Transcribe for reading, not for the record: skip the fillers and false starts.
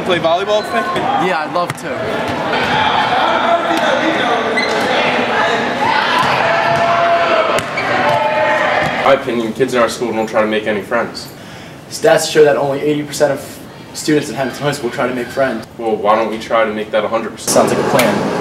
play volleyball with me? Yeah, I'd love to. In my opinion, kids in our school don't try to make any friends. Stats show that only 80% of students in Hamilton High School try to make friends. Well, why don't we try to make that 100%? Sounds like a plan.